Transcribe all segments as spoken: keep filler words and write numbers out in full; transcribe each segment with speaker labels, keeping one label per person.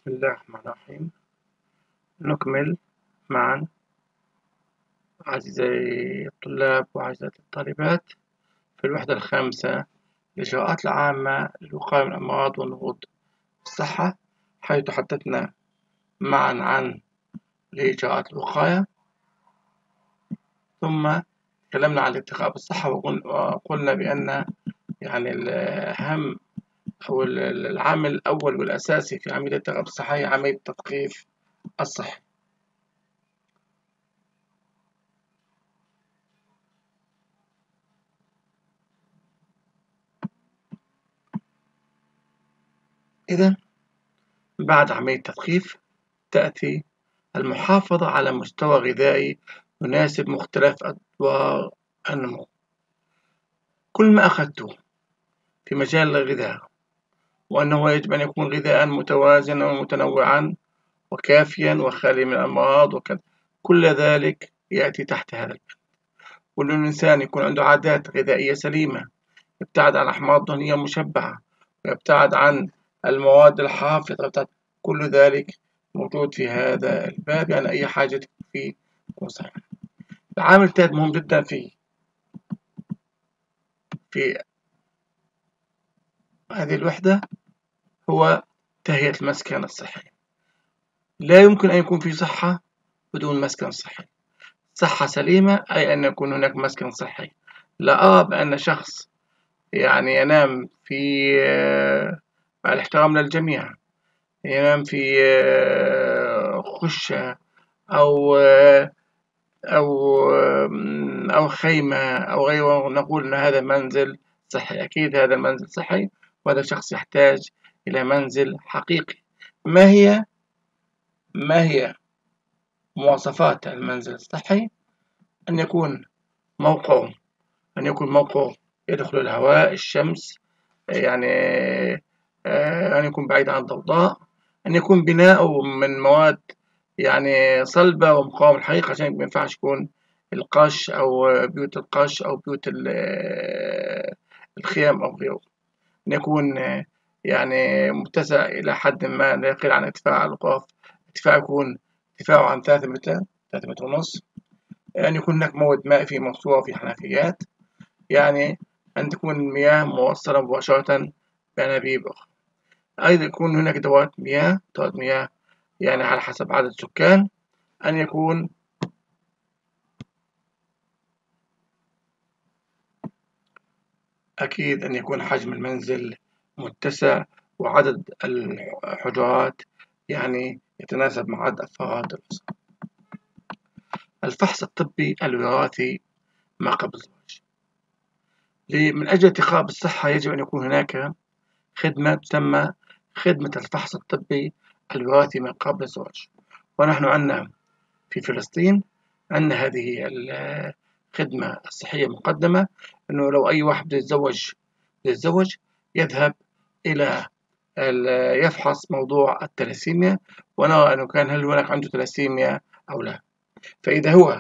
Speaker 1: بسم الله الرحمن الرحيم. نكمل معا أعزائي الطلاب وأعزائي الطالبات في الوحدة الخامسة الإجراءات العامة للوقاية من الأمراض والنهوض بالصحة، حيث تحدثنا معا عن إجراءات الوقاية، ثم تكلمنا عن الارتقاء بالصحة وقلنا بأن يعني الأهم أو العامل الأول والأساسي في عملية الارتقاء بالصحة هي عملية التثقيف الصحي. إذن بعد عملية التثقيف تأتي المحافظة على مستوى غذائي يناسب مختلف أدوار النمو. كل ما أخذته في مجال الغذاء وأنه يجب أن يكون غذاء متوازنا ومتنوعا وكافيا وخالي من الأمراض وكذا، كل ذلك يأتي تحت هذا البند. وأن الإنسان يكون عنده عادات غذائية سليمة، يبتعد عن الأحماض الدهنية المشبعة ويبتعد عن المواد الحافظة، كل ذلك موجود في هذا الباب، يعني أي حاجة فيه تكون صحيحة. العامل الثالث مهم جدا في في هذه الوحدة هو تهيئة المسكن الصحي. لا يمكن أن يكون في صحة بدون مسكن صحي. صحة سليمة أي أن يكون هناك مسكن صحي. لا أرى بأن شخص يعني ينام في مع الاحترام للجميع ينام في خشة أو أو أو خيمة أو غيره نقول أن هذا منزل صحي. أكيد هذا المنزل صحي، وهذا الشخص يحتاج إلى منزل حقيقي. ما هي ما هي مواصفات المنزل الصحي؟ أن يكون موقعه أن يكون موقعه يدخل الهواء، الشمس، يعني أن يكون بعيد عن الضوضاء، أن يكون بناؤه من مواد يعني صلبة ومقاومة للحريق، عشان ما ينفعش يكون القش أو بيوت القش أو بيوت الخيام أو غيره. أن يكون يعني متسع إلى حد ما لا يقل عن ارتفاع الغرف، ارتفاعه يكون ارتفاعه عن ثلاثة متر ثلاثة متر ونص. أن يكون هناك مورد ماء في موسوعة في حنفيات، يعني أن تكون المياه موصلة مباشرة بأنابيب أخرى. أيضا يكون هناك دورات مياه دورات مياه يعني على حسب عدد السكان. أن يكون أكيد أن يكون حجم المنزل متسع وعدد الحجرات يعني يتناسب مع عدد أفراد الأسرة. الفحص الطبي الوراثي ما قبل الزواج. من أجل ارتقاء بالصحة يجب أن يكون هناك خدمة تسمى خدمة الفحص الطبي الوراثي من قبل الزواج. ونحن عندنا في فلسطين عندنا هذه الخدمة الصحية مقدمة، أنه لو أي واحد يتزوج يتزوج يذهب إلى يفحص موضوع التلاسيميا، ونرى أنه كان هل هناك عنده تلاسيميا أو لا. فإذا هو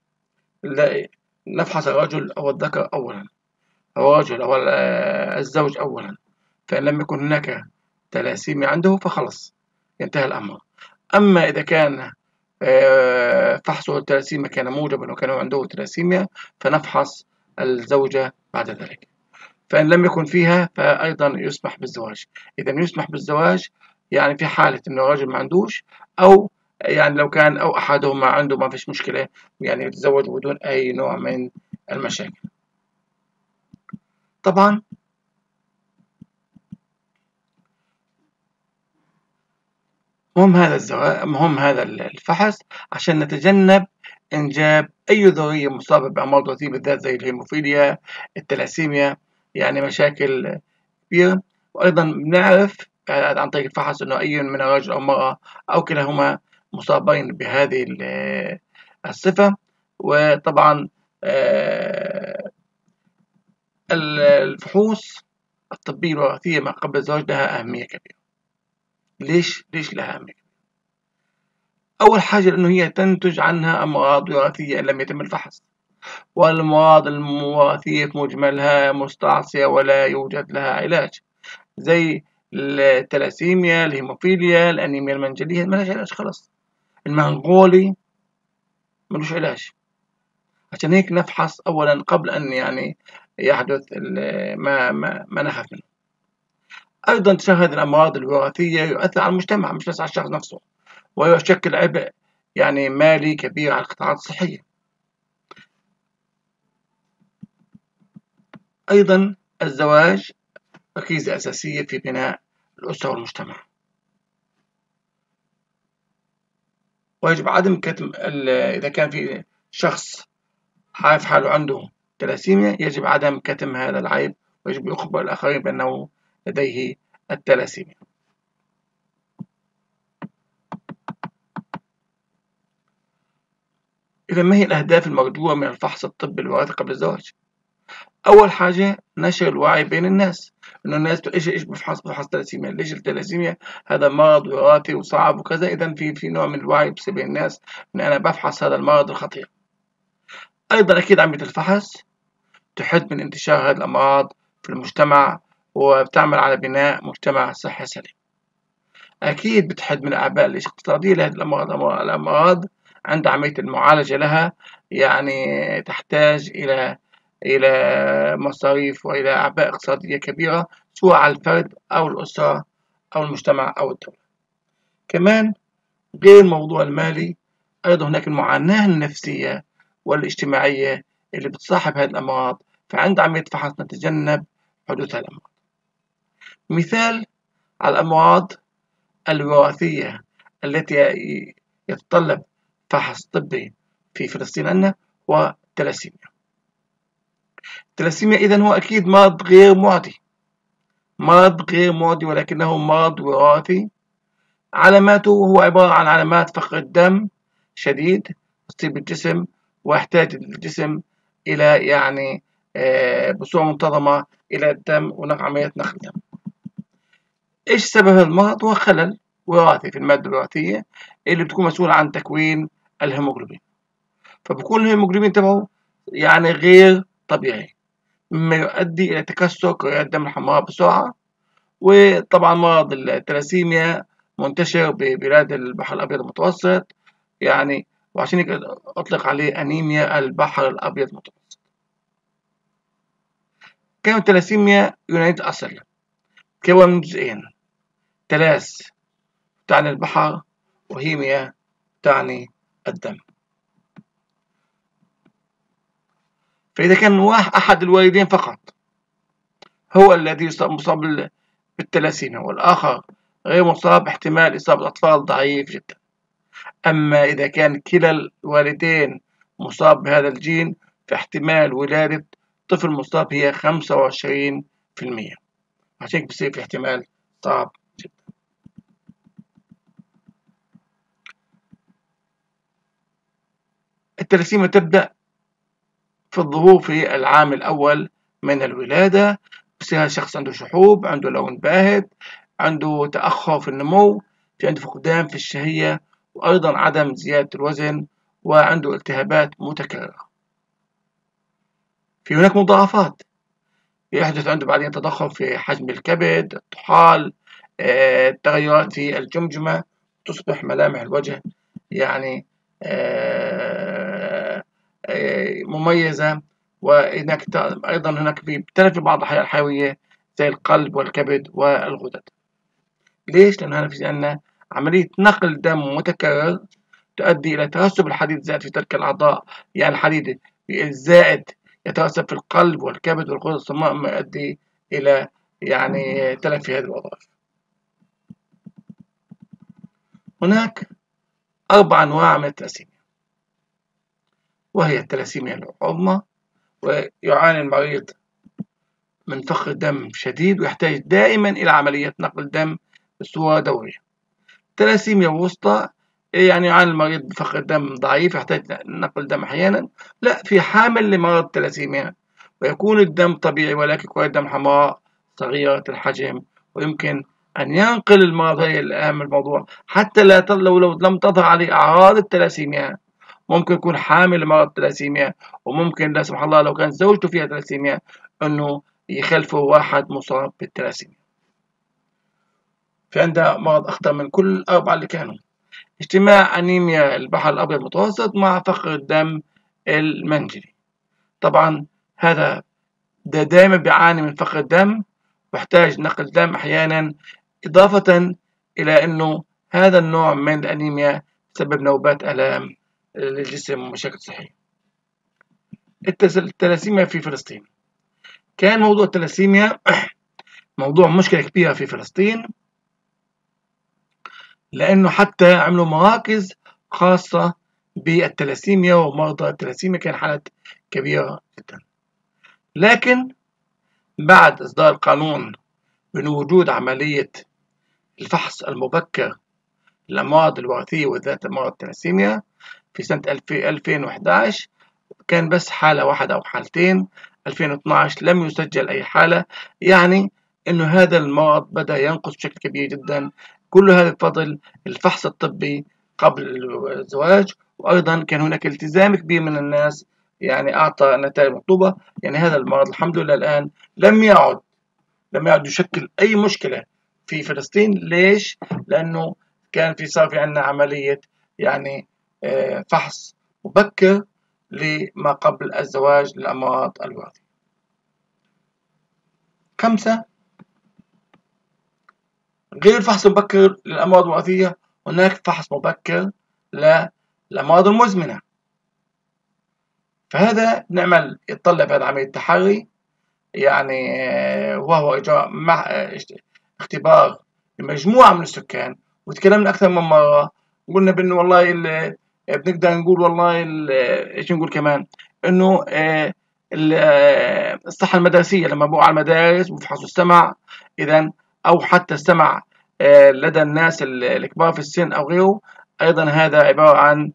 Speaker 1: نفحص الرجل أو الذكر أولا أو الرجل أو الزوج أولا، فإن لم يكن هناك تلاسيميا عنده فخلص ينتهي الأمر. أما إذا كان فحصه التلاسيميا كان موجبا وكان عنده تلاسيميا فنفحص الزوجة بعد ذلك، فإن لم يكن فيها فأيضا يسمح بالزواج. إذا يسمح بالزواج يعني في حالة إنه الرجل ما عندوش، أو يعني لو كان أو أحدهما عنده ما فيش مشكلة، يعني يتزوج بدون أي نوع من المشاكل. طبعا مهم هذا الزواج مهم هذا الفحص عشان نتجنب إنجاب أي ذرية مصابة بأمراض وراثية بالذات زي الهيموفيليا، التلاسيميا، يعني مشاكل كبيرة. وأيضا بنعرف عن طريق الفحص إنه أي من الرجل أو المرأة أو كلاهما مصابين بهذه الصفة. وطبعا الفحوص الطبية الوراثية ما قبل الزواج لها أهمية كبيرة. ليش؟ ليش لها أهمية كبيرة؟ أول حاجة لأنه هي تنتج عنها أمراض وراثية إن لم يتم الفحص، والأمراض الوراثية في مجملها مستعصية ولا يوجد لها علاج، زي التلاسيميا، الهيموفيليا، الأنيميا المنجلية مالهاش علاج خلاص. المنغولي ملوش علاج. عشان هيك نفحص أولا قبل أن يعني يحدث ما ما ما نخاف منه. أيضا انتشار هذه الأمراض الوراثية يؤثر على المجتمع مش بس على الشخص نفسه، ويشكل عبء يعني مالي كبير على القطاعات الصحية. أيضا الزواج ركيزة أساسية في بناء الأسرة والمجتمع، ويجب عدم كتم إذا كان في شخص عارف حاله عنده تلاسيميا يجب عدم كتم هذا العيب، ويجب يخبر الآخرين بأنه لديه التلاسيميا. إذا ما هي الأهداف المرجوة من الفحص الطبي الوراثي قبل الزواج؟ أول حاجة نشر الوعي بين الناس، إنه الناس إيش إيش بفحص بفحص تلاسيميا، ليش التلاسيميا هذا مرض وراثي وصعب وكذا، إذا في في نوع من الوعي بين الناس إن أنا بفحص هذا المرض الخطير. أيضا أكيد عملية الفحص تحد من انتشار هذه الأمراض في المجتمع، وبتعمل على بناء مجتمع صحي سليم. أكيد بتحد من الأعباء الاقتصادية لهذه الأمراض. الأمراض عند عملية المعالجة لها يعني تحتاج إلى إلى مصاريف وإلى أعباء اقتصادية كبيرة، سواء على الفرد أو الأسرة أو المجتمع أو الدولة. كمان غير الموضوع المالي، أيضا هناك المعاناة النفسية والاجتماعية اللي بتصاحب هذه الأمراض، فعند عملية فحص نتجنب حدوث هذه الأمراض. مثال على الأمراض الوراثية التي يتطلب فحص طبي في فلسطين عندنا والتلاسيميا. التلاسيميا إذن هو أكيد مرض غير معدي، مرض غير معدي ولكنه مرض وراثي. علاماته هو عبارة عن علامات فقر الدم شديد يصيب الجسم، ويحتاج الجسم إلى يعني بصورة منتظمة إلى الدم وعملية نقل الدم. إيش سبب المرض؟ هو خلل وراثي في المادة الوراثية اللي بتكون مسؤولة عن تكوين الهيموغلوبين، فبكون الهيموغلوبين تبعه يعني غير طبيعي، مما يؤدي إلى تكسر كريات الدم الحمراء بسرعة. وطبعا مرض التلاسيميا منتشر ببلاد البحر الأبيض المتوسط يعني، وعشان هيك أطلق عليه أنيميا البحر الأبيض المتوسط. كلمة التلاسيميا يونانية أصل، تكون من جزئين، تلاس تعني البحر وهيميا تعني الدم. فإذا كان واحد أحد الوالدين فقط هو الذي مصاب بالتلاسيميا والآخر غير مصاب، احتمال إصابة الأطفال ضعيف جدا. أما إذا كان كلا الوالدين مصاب بهذا الجين فاحتمال ولادة طفل مصاب هي خمسة وعشرين بالمئة، عشان هيك بصير في احتمال صعب جدا. التلاسيميا تبدأ في الظهور في العام الأول من الولادة، بصير هذا الشخص عنده شحوب، عنده لون باهت، عنده تأخر في النمو، في عنده فقدان في الشهية، وأيضا عدم زيادة الوزن، وعنده التهابات متكررة. في هناك مضاعفات، يحدث عنده بعدين تضخم في حجم الكبد، الطحال، تغيرات في الجمجمة، تصبح ملامح الوجه يعني مميزة. وهناك أيضا هناك بتلف بعض الأحياء الحيوية زي القلب والكبد والغدد. ليش؟ لأن هنا في عندنا عملية نقل دم متكرر تؤدي إلى ترسب الحديد الزائد في تلك الأعضاء، يعني الحديد الزائد يترسب في القلب والكبد والغدد الصماء، ما يؤدي إلى يعني تلف في هذه الوظائف. هناك أربع أنواع من التلاسيميا، وهي التلاسيميا العظمى، ويعاني المريض من فقر دم شديد ويحتاج دائما إلى عملية نقل دم بصورة دورية. التلاسيميا الوسطى يعني يعاني المريض بفقر دم ضعيف يحتاج نقل دم أحيانا. لا، في حامل لمرض التلاسيميا ويكون الدم طبيعي ولكن كرات الدم حمراء صغيرة الحجم، ويمكن أن ينقل المرض. هي الأهم الموضوع، حتى لا لو, لو لم تظهر عليه أعراض التلاسيميا ممكن يكون حامل لمرض التلاسيميا، وممكن لا سمح الله لو كانت زوجته فيها تلاسيميا أنه يخلفه واحد مصاب بالتلاسيميا. في عندها مرض أخطر من كل الأربعة اللي كانوا: اجتماع أنيميا البحر الأبيض المتوسط مع فقر الدم المنجلي. طبعا هذا ده دائما بيعاني من فقر الدم واحتاج نقل دم أحيانا، إضافة إلى أنه هذا النوع من الأنيميا سبب نوبات آلام للجسم ومشاكل صحية. التلاسيميا في فلسطين. كان موضوع التلاسيميا موضوع مشكلة كبيرة في فلسطين، لأنه حتى عملوا مراكز خاصة بالتلاسيميا ومرضى التلاسيميا، كان حالات كبيرة جدا. لكن بعد إصدار القانون بوجود عملية الفحص المبكر للأمراض الوراثية وذات مرض التلاسيميا في سنة ألفين وإحدى عشر، كان بس حالة واحدة أو حالتين. ألفين واثني عشر لم يسجل أي حالة، يعني إنه هذا المرض بدأ ينقص بشكل كبير جدا. كل هذا بفضل الفحص الطبي قبل الزواج، وأيضا كان هناك التزام كبير من الناس، يعني أعطى نتائج مطلوبة. يعني هذا المرض الحمد لله الآن لم يعد لم يعد يشكل أي مشكلة في فلسطين. ليش؟ لأنه كان في صار في عندنا عملية يعني فحص مبكر لما قبل الزواج للأمراض الوراثية. خمسة، غير الفحص المبكر للأمراض الوراثية هناك فحص مبكر للأمراض المزمنة. فهذا نعمل يتطلب هذا عملية تحري، يعني وهو إجراء مع اختبار لمجموعة من السكان. وتكلمنا أكثر من مرة، قلنا بأنه والله بنقدر نقول والله إيش نقول كمان، إنه الصحة المدرسية لما بقوا على المدارس وفحصوا السمع، إذا أو حتى السمع لدى الناس الكبار في السن أو غيره، أيضا هذا عبارة عن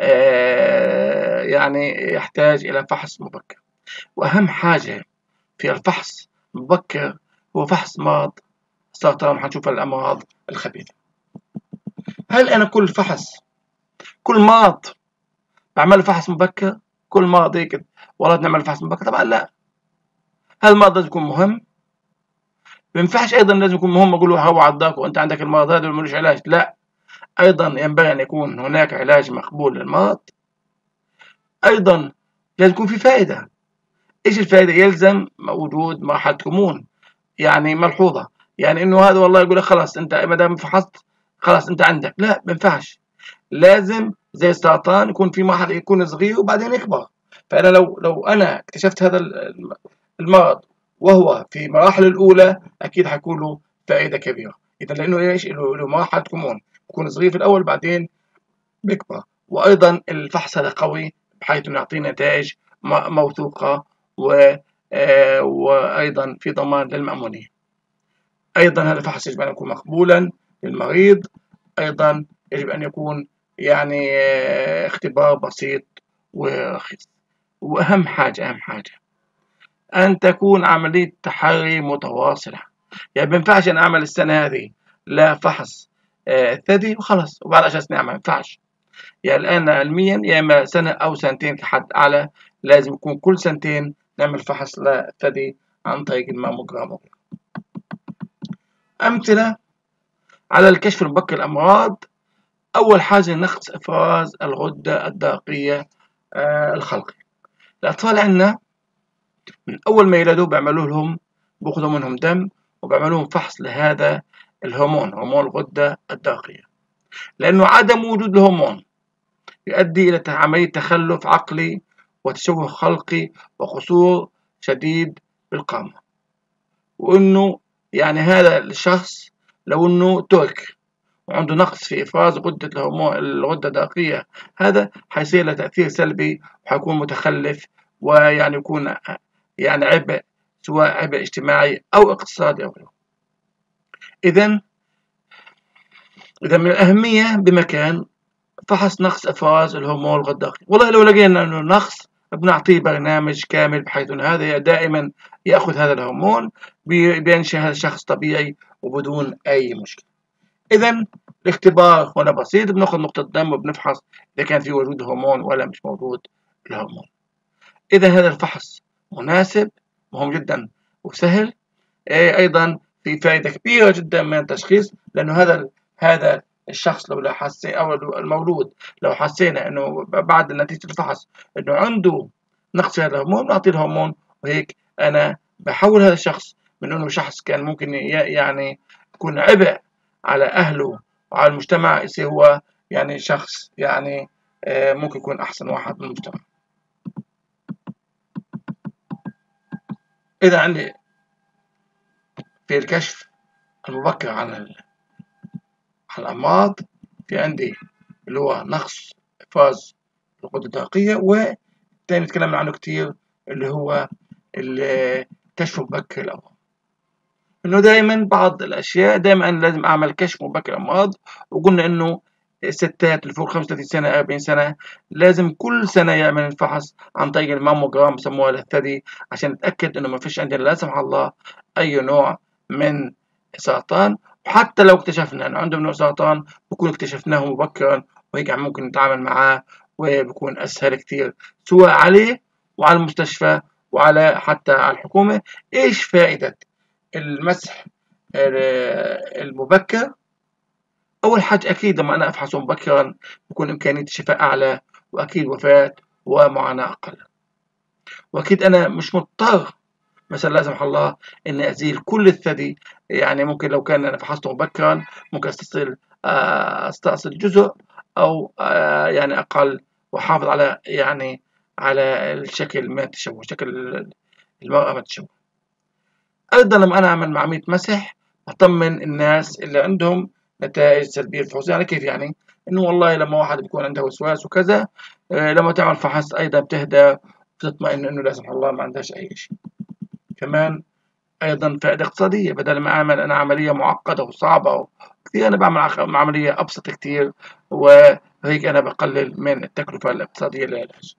Speaker 1: يعني يحتاج إلى فحص مبكر. وأهم حاجة في الفحص المبكر هو فحص مرض السرطان، حنشوف الأمراض الخبيثة. هل أنا كل فحص كل مرض بعمل فحص مبكر؟ كل مرض هيك والله نعمل فحص مبكر؟ طبعا لا. هل المرض لازم يكون مهم؟ ما ينفعش أيضا لازم يكون مهم أقول له هو عضاك وأنت عندك المرض هذا وملوش علاج. لا، أيضا ينبغي أن يكون هناك علاج مقبول للمرض. أيضا لازم يكون في فائدة. إيش الفائدة؟ يلزم وجود مرحلة كمون يعني ملحوظة، يعني إنه هذا والله يقول لك خلاص أنت ما دام فحصت خلاص أنت عندك. لا، ما ينفعش. لازم زي السرطان يكون في مرحلة يكون صغير وبعدين يكبر. فأنا لو لو أنا اكتشفت هذا المرض وهو في مراحل الأولى أكيد حيكون له فائدة كبيرة. إذا لأنه إيش له مرحلة كمون، يكون صغير في الأول بعدين بيكبر. وأيضا الفحص هذا قوي بحيث إنه يعطينا نتائج موثوقة و وأيضا في ضمان للمأمونية. أيضا هذا الفحص يجب أن يكون مقبولا للمريض. أيضا يجب أن يكون يعني اختبار بسيط ورخيص. وأهم حاجة أهم حاجة أن تكون عملية تحري متواصلة. يعني ما ينفعش أن أعمل السنة هذه لا فحص ثدي وخلاص وبعد عشر سنين ما ينفعش. يعني الآن علميا يا إما سنة أو سنتين كحد أعلى، لازم يكون كل سنتين نعمل فحص للثدي عن طريق الماموجرام. أمثلة على الكشف المبكر الأمراض: أول حاجة نقص إفراز الغدة الدرقية الخلقي. الأطفال عندنا من أول ما يولدوا بيعملوا لهم بأخذوا منهم دم وبيعملوا لهم فحص لهذا الهرمون، هرمون الغدة الدرقية، لأنه عدم وجود الهرمون يؤدي إلى عملية تخلف عقلي وتشوه خلقي وقصور شديد بالقامة. وإنه يعني هذا الشخص لو إنه ترك وعنده نقص في إفراز غدة الهرمون الغدة الدرقية، هذا حيصير له تأثير سلبي وحيكون متخلف، ويعني يكون يعني عبء سواء عبء اجتماعي أو اقتصادي أو غيره. إذن إذا من الأهمية بمكان فحص نقص إفراز الهرمون الغدة الدرقية. والله لو لقينا إنه نقص بنعطيه برنامج كامل بحيث إن هذا دائما يأخذ هذا الهرمون بينشأ هذا الشخص طبيعي وبدون أي مشكلة. إذا الاختبار هنا بسيط، بناخذ نقطة دم وبنفحص إذا كان في وجود هرمون ولا مش موجود الهرمون. إذا هذا الفحص مناسب مهم جدا وسهل. أيضا في فائدة كبيرة جدا من التشخيص، لأنه هذا هذا الشخص لو حسينا أو المولود لو حسينا إنه بعد نتيجة الفحص إنه عنده نقص في هذا الهرمون نعطيه الهرمون، وهيك أنا بحول هذا الشخص من إنه شخص كان ممكن يعني يكون عبء على أهله وعلى المجتمع يصير هو يعني شخص يعني ممكن يكون أحسن واحد من المجتمع. إذا عندي في الكشف المبكر عن الأمراض في عندي اللي هو نقص إفراز الغدة الدرقية، والتاني تكلمنا عنه كتير اللي هو الكشف مبكر الأمراض. إنه دايما بعض الأشياء دايما أنا لازم أعمل كشف مبكر الأمراض، وقلنا إنه الستات اللي فوق خمسة وثلاثين سنة أربعين سنة لازم كل سنة يعمل الفحص عن طريق الماموجرام بسموها للثدي عشان نتأكد إنه ما فيش عندنا لا سمح الله أي نوع من سرطان، وحتى لو اكتشفنا إنه عنده نوع سرطان بكون اكتشفناه مبكرا، وهيك ممكن نتعامل معاه وبكون أسهل كتير سواء عليه وعلى المستشفى وعلى حتى على الحكومة. إيش فائدة المسح المبكر؟ أول حاجة أكيد لما أنا أفحصه مبكرا بكون إمكانية الشفاء أعلى، وأكيد وفاة ومعاناة أقل، وأكيد أنا مش مضطر مثلا لا سمح الله إني أزيل كل الثدي. يعني ممكن لو كان أنا فحصته مبكرا ممكن أستأصل أستأصل جزء أو يعني أقل، وأحافظ على يعني على الشكل من التشوه، شكل المرأة من التشوه. أيضا لما أنا أعمل عملية مسح أطمن الناس اللي عندهم نتائج سلبية الفحوص. يعني كيف يعني؟ إنه والله لما واحد بيكون عنده وسواس وكذا آه لما تعمل فحص أيضا بتهدى وبتطمئن إنه لا سمح الله ما عندهاش أي شيء. كمان أيضا فائدة اقتصادية، بدل ما أعمل أنا عملية معقدة وصعبة كثير أنا بعمل عملية أبسط كثير، وهيك أنا بقلل من التكلفة الاقتصادية للعلاج.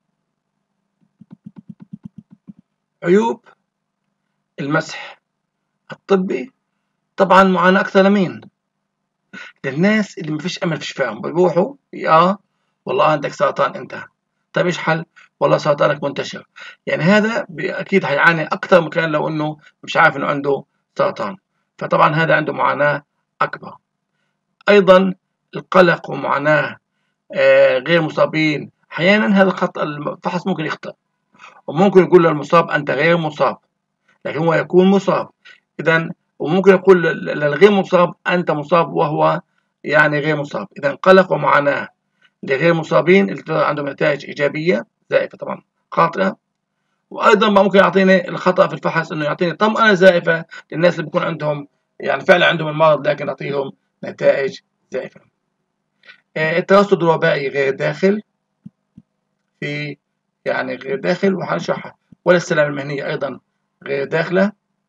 Speaker 1: عيوب المسح الطبي طبعا معاناة أكثر لمين؟ للناس اللي ما فيش أمل في شفائهم، بيروحوا آه والله عندك سرطان انتهى، طيب إيش حل؟ والله سرطانك منتشر. يعني هذا أكيد هيعاني أكثر من كان لو إنه مش عارف إنه عنده سرطان، فطبعا هذا عنده معاناة أكبر. أيضا القلق ومعاناة آه غير مصابين، أحيانا هذا الخطأ الفحص ممكن يخطئ وممكن يقول للمصاب أنت غير مصاب، لكن هو يكون مصاب. إذا وممكن يقول للغير مصاب أنت مصاب وهو يعني غير مصاب. إذا قلق ومعاناة لغير مصابين اللي عندهم نتائج إيجابية زائفة طبعا خاطئة. وأيضا ممكن يعطيني الخطأ في الفحص إنه يعطيني طمأنة زائفة للناس اللي بيكون عندهم يعني فعلا عندهم المرض لكن يعطيهم نتائج زائفة. الترصد الوبائي غير داخل في يعني غير داخل وهنشرحها، ولا السلامة المهنية أيضا غير داخلة.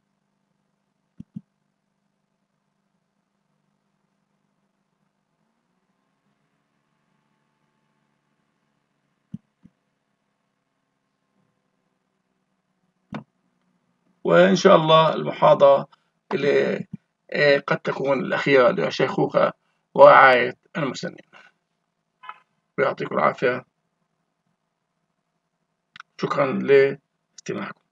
Speaker 1: وإن شاء الله المحاضرة اللي قد تكون الأخيرة للشيخوخة ورعاية المسنين. ويعطيكم العافية، شكرا لاستماعكم.